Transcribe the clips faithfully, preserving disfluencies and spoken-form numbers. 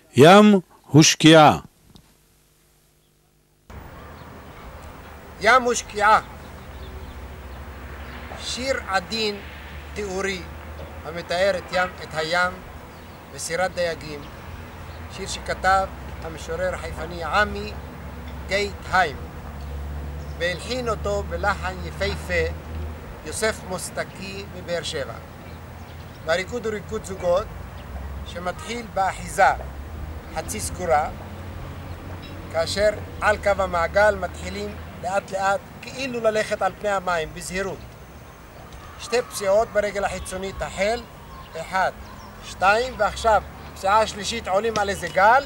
ים הושקיעה. ים הושקיעה. שיר עדין תיאורי המתאר את, ים, את הים וסירת דייגים. שיר שכתב המשורר החיפני עמי גייטהיים והלחין אותו בלחן יפהפה יוסף מוסטקי מבאר שבע. והריקוד הוא ריקוד זוגות שמתחיל באחיזה חצי סגורה, כאשר על קו המעגל מתחילים לאט לאט כאילו ללכת על פני המים בזהירות. שתי פסיעות ברגל החיצונית החל, אחד, שתיים, ועכשיו פסיעה שלישית עולים על איזה גל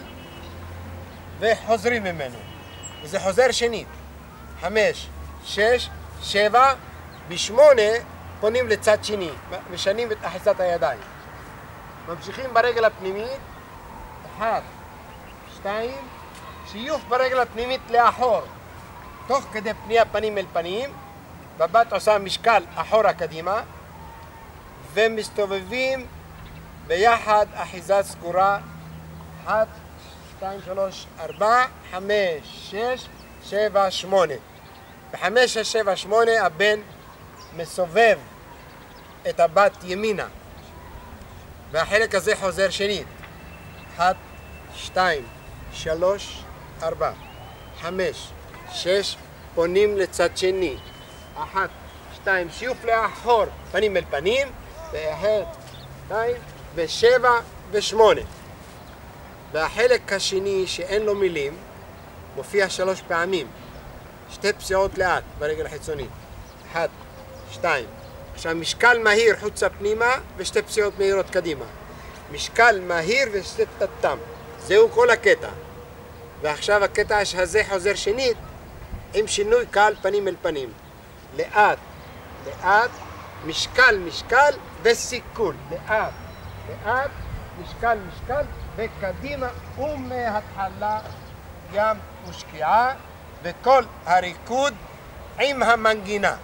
וחוזרים ממנו, וזה חוזר שנית. חמש, שש, שבע, בשמונה פונים לצד שני, משנים את אחיזת הידיים. ממשיכים ברגל הפנימית, אחד, שתיים, שיוף ברגל הפנימית לאחור, תוך כדי פנייה פנים אל פנים, בבת עושה משקל אחורה קדימה, ומסתובבים ביחד אחיזה סגורה, אחת, שתיים, שלוש, ארבע, חמש, שש, שבע, שמונה. בחמש, שש, שבע, שמונה הבן מסובב את הבת ימינה, והחלק הזה חוזר שנית. אחת, שתיים, שלוש, ארבע, חמש, שש, פונים לצד שני. אחת, שתיים, שיוף לאחור, פנים אל פנים, ואחת, שתיים, ושבע, ושמונה. והחלק השני שאין לו מילים, מופיע שלוש פעמים. שתי פסיעות לאט ברגל החיצונית. אחת, שתיים. עכשיו משקל מהיר חוצה פנימה ושתי פסיעות מהירות קדימה. משקל מהיר ושתי תתם. זהו כל הקטע. ועכשיו הקטע הזה חוזר שנית עם שינוי קל פנים אל פנים. לאט, לאט, משקל, משקל וסיכול. לאט, לאט, משקל, משקל וקדימה ומהתחלה ים ושקיעה, וכל הריקוד עם המנגינה.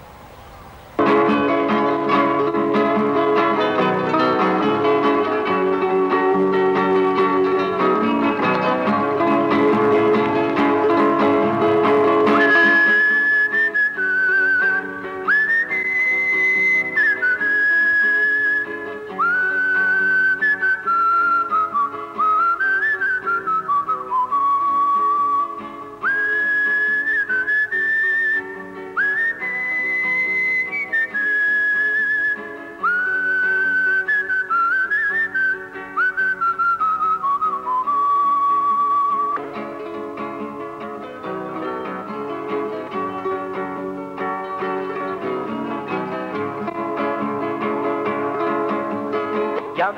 ים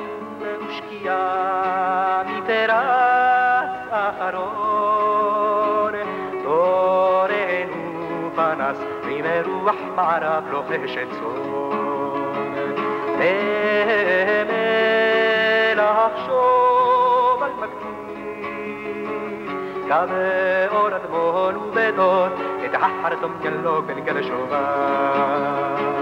ושקיעה מפרץ אחרון, תורנו פנס ממרוח מערב לוחשת צאן, ומלח שוב על מקציב, כבאור אדמון ובדות, את החרטום גלוק בין גל שובה.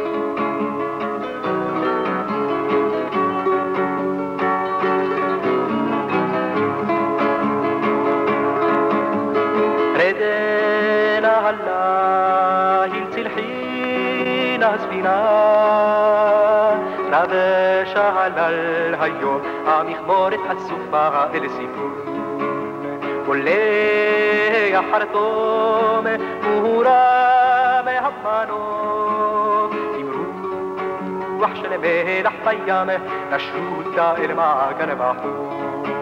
הליל צלחין הספינה, רבש הלל היום המכמורת חשופה אל סיפון, עולה החרטום מורה מהמנוף, עם רוח של מלח בים נשוטה אל מעגן בחור.